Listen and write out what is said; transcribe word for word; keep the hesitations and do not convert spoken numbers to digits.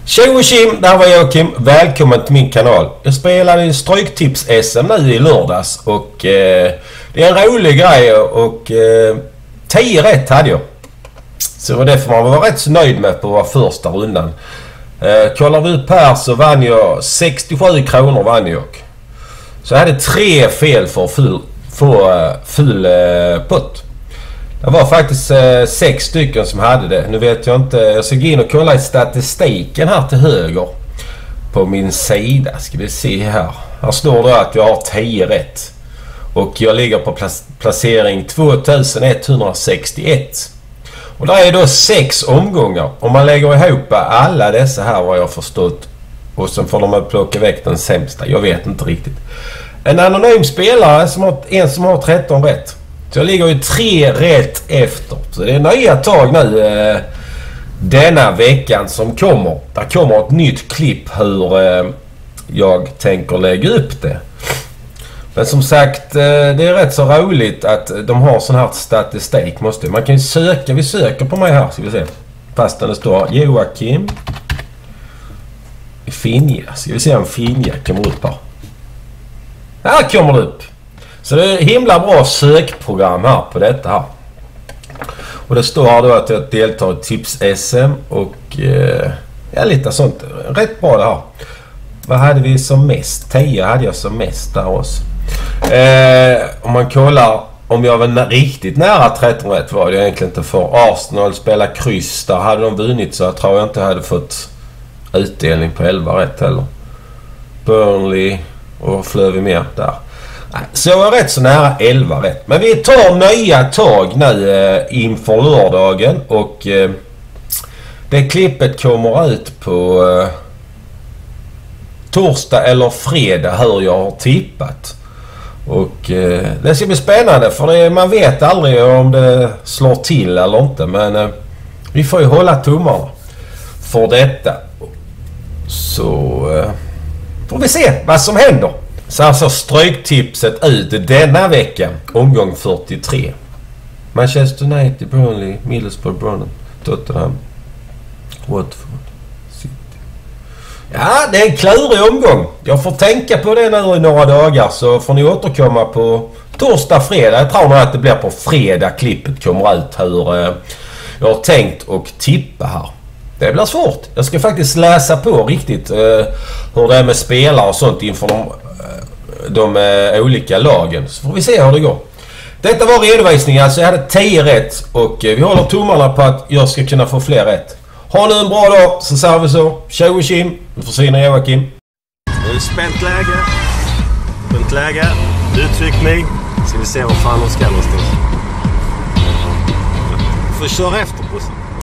Tjo och Kim, där var jag Kim. Välkommen till min kanal. Jag spelade Stryktips-S M nu i lördags och eh, det är en rolig grej och eh, tio rätt hade jag. Så det får man vara rätt så nöjd med på första rundan. Eh, kollar vi upp här så vann jag sextiosju kronor vann jag. Så jag hade tre fel för att full, få uh, full uh, pott. Det var faktiskt uh, sex stycken som hade det. Nu vet jag inte. Jag ska gå in och kolla i statistiken här till höger på min sida. Ska vi se här. Här står det att jag har tio rätt. Och jag ligger på plac- placering tvåtusenetthundrasextioett. Och där är då sex omgångar. Om man lägger ihop alla dessa här vad jag förstått. Och sen får de plocka väck den sämsta. Jag vet inte riktigt. En anonym spelare som har, en som har tretton rätt. Så jag ligger ju tre rätt efter. Så det är nya tag nu eh, denna veckan som kommer. Där kommer ett nytt klipp hur eh, jag tänker lägga upp det. Men som sagt, eh, det är rätt så roligt att de har sån här statistik. Måste. Man kan ju söka, vi söker på mig här ska vi se. Fast det står Joakim Finja. Ska vi se om Finja kommer upp här. Här kommer det upp. Så det är himla bra sökprogram här på detta här. Och det står här då att jag deltar i Tips-S M och eh, ja, lite sånt. Rätt bra det här. Vad hade vi som mest? tio hade jag som mest där också. Eh, om man kollar om jag var nä- riktigt nära tretton rätt var det egentligen inte för Arsenal spela kryss. Där hade de vunnit så jag tror jag inte hade fått utdelning på elva rätt heller. Burnley och flög vi mer där. Så jag var rätt så nära elva rätt. Men vi tar nya tag nu eh, inför lördagen. Och eh, det klippet kommer ut på eh, torsdag eller fredag hur jag har tippat. Och eh, det ska bli spännande för det, man vet aldrig om det slår till eller inte. Men eh, vi får ju hålla tummarna för detta. Så eh, får vi se vad som händer. Så här ser stryktipset ut denna vecka. Omgång fyrtiotre. Manchester United, Burnley, Middlesbrough, Brunham, Tottenham, Watford, City. Ja, det är en klurig omgång. Jag får tänka på det nu i några dagar. Så får ni återkomma på torsdag, fredag. Jag tror nog att det blir på fredag klippet kommer ut hur eh, jag har tänkt och tippa här. Det blir svårt. Jag ska faktiskt läsa på riktigt eh, hur det är med spelare och sånt inför de, de eh, olika lagen. Så får vi se hur det går. Detta var redovisningen. Alltså jag hade tio rätt och eh, vi håller tummarna på att jag ska kunna få fler rätt. Ha nu en bra dag så säger vi så. Tjo och Kim. Nu försvinner Joakim. Nu är spänt läge. Spänt läge. Uttryck mig. Ska vi se vad fan de ska någonstans. Får köra efter på